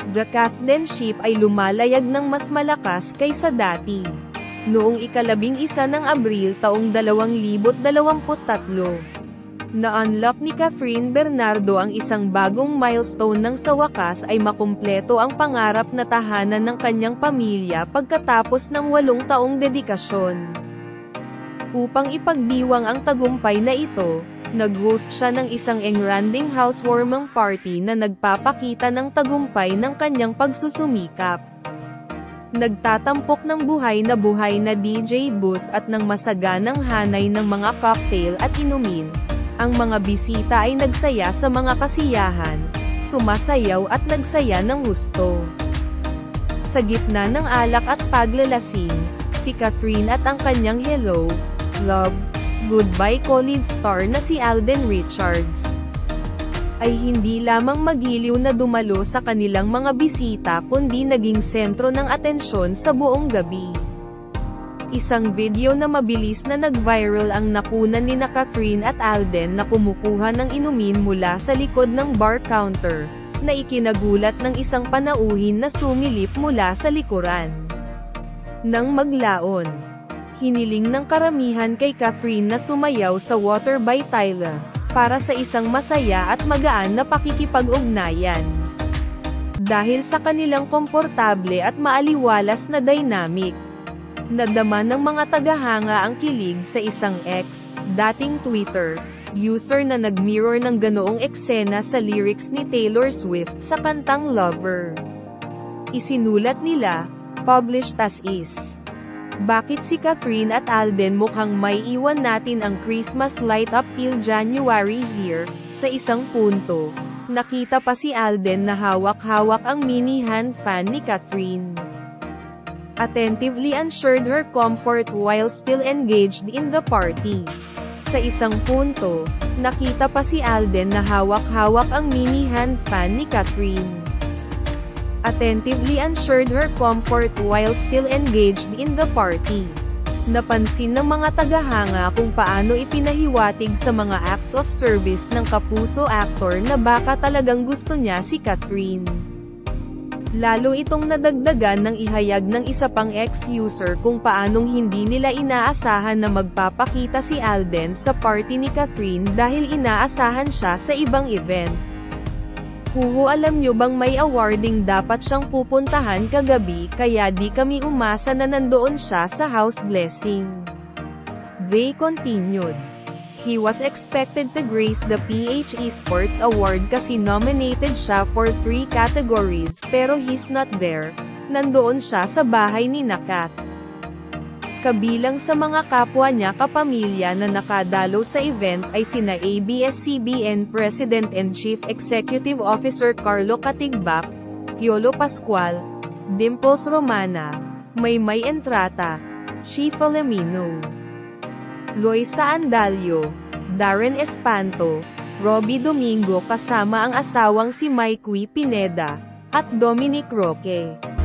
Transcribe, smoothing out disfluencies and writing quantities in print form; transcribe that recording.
The Kathleen ship ay lumalayag ng mas malakas kaysa dati. Noong ika-11 ng Abril taong 2023. Na-unlock ni Catherine Bernardo ang isang bagong milestone nang sa wakas ay makumpleto ang pangarap na tahanan ng kanyang pamilya pagkatapos ng 8 taong dedikasyon. Upang ipagdiwang ang tagumpay na ito, nag-host siya ng isang engranding housewarming party na nagpapakita ng tagumpay ng kanyang pagsusumikap. Nagtatampok ng buhay na DJ booth at ng masaganang hanay ng mga cocktail at inumin. Ang mga bisita ay nagsaya sa mga kasiyahan, sumasayaw at nagsaya ng husto. Sa gitna ng alak at paglalasing, si Catherine at ang kanyang hello, love, goodbye college star na si Alden Richards ay hindi lamang magiliw na dumalo sa kanilang mga bisita kundi naging sentro ng atensyon sa buong gabi. Isang video na mabilis na nag-viral ang nakunan ni Catherine at Alden na kumukuha ng inumin mula sa likod ng bar counter, na ikinagulat ng isang panauhin na sumilip mula sa likuran. Nang maglaon, hiniling ng karamihan kay Catherine na sumayaw sa Water by Tyla, para sa isang masaya at magaan na pakikipag-ugnayan. Dahil sa kanilang komportable at maaliwalas na dynamic, nadama ng mga tagahanga ang kilig sa isang ex, dating Twitter, user na nag-mirror ng ganoong eksena sa lyrics ni Taylor Swift sa kantang Lover. Isinulat nila, published as is. Bakit si Catherine at Alden mukhang may iwan natin ang Christmas light up till January here? Sa isang punto, nakita pa si Alden na hawak-hawak ang mini hand fan ni Catherine. Attentively ensured her comfort while still engaged in the party. Sa isang punto, nakita pa si Alden na hawak-hawak ang mini hand fan ni Catherine. Attentively ensured her comfort while still engaged in the party. Napansin ng mga tagahanga kung paano ipinahiwatig sa mga acts of service ng kapuso actor na baka talagang gusto niya si Catherine. Lalo itong nadagdagan ng ihayag ng isa pang ex-user kung paanong hindi nila inaasahan na magpapakita si Alden sa party ni Catherine dahil inaasahan siya sa ibang event. Huhu, alam nyo bang may awarding dapat siyang pupuntahan kagabi kaya di kami umasa na nandoon siya sa house blessing. They continued. He was expected to grace the PH Esports Award kasi nominated siya for 3 categories pero he's not there. Nandoon siya sa bahay ni Kat. Kabilang sa mga kapwa niya kapamilya na nakadalo sa event ay sina ABS-CBN President and Chief Executive Officer Carlo Katigbak, Piolo Pascual, Dimples Romana, Maymay Entrata, Shifa Lemino, Loisa Andalio, Darren Espanto, Robbie Domingo kasama ang asawang si Mikey Pineda, at Dominic Roque.